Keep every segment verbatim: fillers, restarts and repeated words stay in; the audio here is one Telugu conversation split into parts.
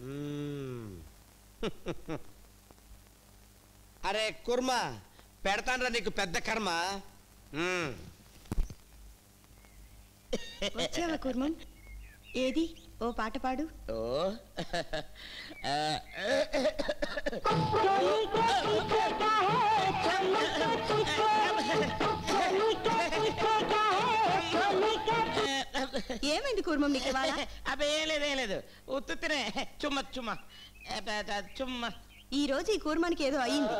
అరే కుర్మా పెడతాన్రా నీకు పెద్ద కర్మ. వచ్చావా కుర్మం? ఏది ఓ పాట పాడు. ఓ ఏమైంది కుర్మం నీకు ఇవాళ? అబ్బే ఏం లేదు ఏం లేదు ఉత్తునే చుమ్మ చుమ్మ చుమ్మ. ఈ రోజు ఈ కూర్మానికి ఏదో అయ్యింది.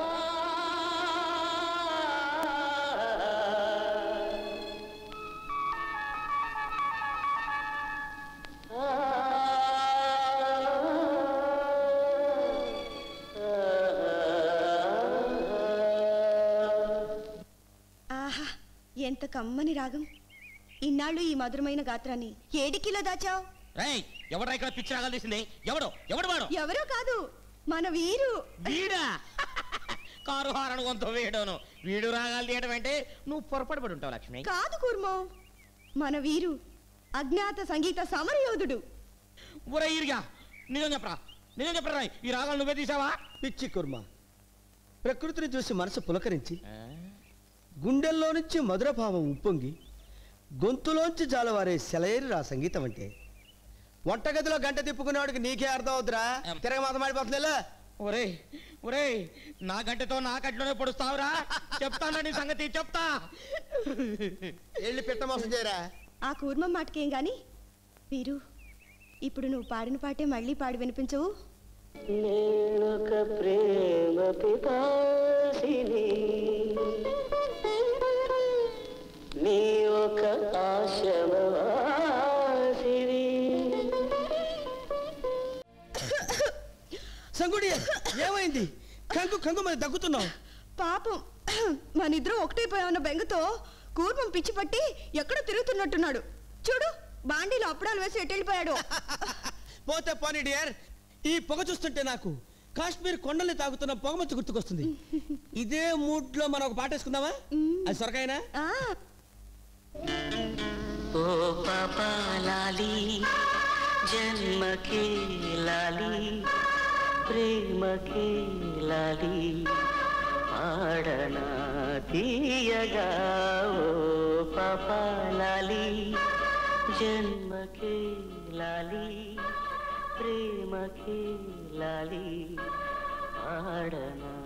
ఆహా ఎంత కమ్మని రాగం. ఇన్నాళ్ళు ఈ మధురమైన గాత్రాన్ని ఏడికిలో దాచావు? ఎవడో ఇక్కడ పిచ్చి రాగాలు తీసింది? ఎవడో ఎవడు వాడు? ఎవరో కాదు మన వీరు. వీడా? కారు హారణ కొంత వీడును. వీడు రాగాలు తీయడం అంటే నువ్వు పొరపాటు పడి ఉంటావు లక్ష్మి. కాదు కుర్మో, మన వీరు అజ్ఞాత సంగీత సమరయోధుడు. ఊరే ఈరిగా నిజం చెప్పరా నిజం చెప్పరా ఈ రాగాలు నువ్వే తీసావా? పిచ్చి కుర్మ, ప్రకృతిని చూసి మనసు పులకరించి గుండెల్లో నుంచి మధురభావం ఉప్పొంగి గొంతులోంచి జాలవారే సెలయేరు రా సంగీతం అంటే. వంటగదిలో గంట తిప్పుకునేవాడికి నీకే అర్థం అవుతురా? తిరగ మాత మాడిపోతుందా? ఒరే ఒరే నా గంటతో నా కట్లోనే పొడుస్తావురా? చెప్తాను నీ సంగతి చెప్తా. వెళ్ళి పెట్ట మోసం చేయరా. ఆ కూర్మం మాటకేం గాని వీరు, ఇప్పుడు నువ్వు పాడిన పాటే మళ్ళీ పాడి వినిపించవు. నేనొక ప్రేమ పిపాసిని, నీ ఒక ఆశమవాసిని. సంగుడి ఏమైంది? కంగు కంగు మరి దగ్గుతున్నావు. పాపం మన ఇద్దరు ఒకటైపోయామన్న బెంగతో కూర్మం పిచ్చి పట్టి ఎక్కడో తిరుగుతున్నట్టున్నాడు. చూడు బాండీలో అప్పుడాలు వేసి ఎట్టెళ్ళిపోయాడు. పోతే పోనీ డియర్, ఈ పొగ చూస్తుంటే నాకు కాశ్మీర్ కొండల్ని తాగుతున్న పొగమచ్చు గుర్తుకొస్తుంది. ఇదే మూడ్ లో మనం ఒక పాట వేసుకుందామా? అది సొరకాయనా? ఓ పాపా లాలి జన్మకే లాలి ప్రేమకే లాలి ఆడనా తీయగా. ఓ పాపా లాలి జన్మకే లాలి ప్రేమకే లాలి ఆడనా.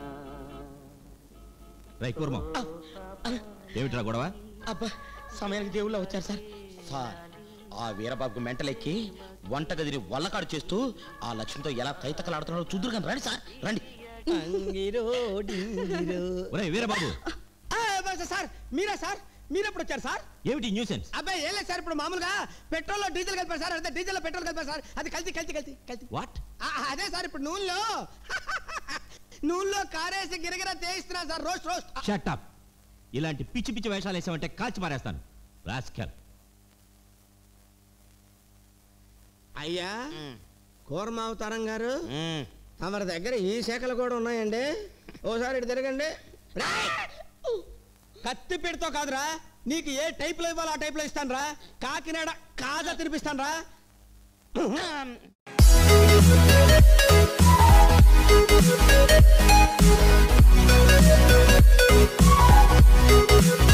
రై కూర్మ, ఏమిట్రా గొడవ? అబ్బా సమయానికి దేవుళ్ళ వచ్చారు సార్. సార్ ఆ వీరబాబుకు మెంటలెక్కి వంటగదిని వల్లకాడు చేస్తూ ఆ లక్ష్మితో ఎలా తైతకలాడుతున్నాడో చూదురు కానీ రండి సార్ రండి. వీరబాబు సార్ మీరా సార్? మీరెప్పుడు వచ్చారు సార్? ఏమిటి న్యూసెన్స్? అబ్బాయి ఏం లేదు సార్, ఇప్పుడు మామూలుగా పెట్రోల్ లో డీజిల్ కలిపారు సార్. అదే డీజిల్ లో పెట్రోల్ కలిపారు సార్. అది కల్తీ కల్తీ కల్తీ కల్తీ. వాట్? అదే సార్ ఇప్పుడు నూనెలో నూనెలో కారేసి గిరగిర తేయిస్తున్నా sir. Roast roast. Shut up. ఇలాంటి పిచ్చి పిచ్చి వేషాలు వేసామంటే కాల్చి మారేస్తాను. రాస్కల్. అయ్యా కూర్మ అవతారం గారు, తమరి దగ్గర ఈ శాఖలు కూడా ఉన్నాయండి. ఓసారి ఇటు తిరగండి. కత్తి పెడితో కాదురా, నీకు ఏ టైప్ లో ఇవ్వాలో ఆ టైప్ లో ఇస్తాను రా. కాకినాడ కాజా తినిపిస్తాను రా.